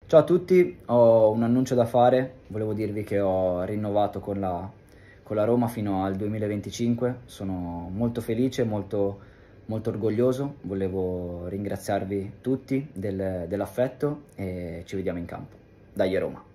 Ciao a tutti, ho un annuncio da fare, volevo dirvi che ho rinnovato con la Roma fino al 2025, sono molto felice, molto orgoglioso, volevo ringraziarvi tutti dell'affetto e ci vediamo in campo. Dai Roma!